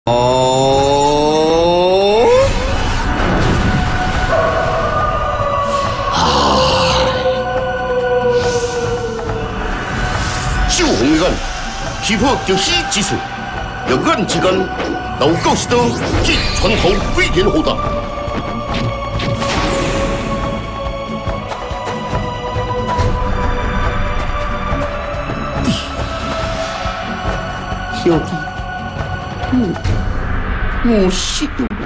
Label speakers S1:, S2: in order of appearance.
S1: 哦，秀红的眼，欺负就死之术，肉眼之间，老狗是刀，即传头飞天后大。兄弟，我识到。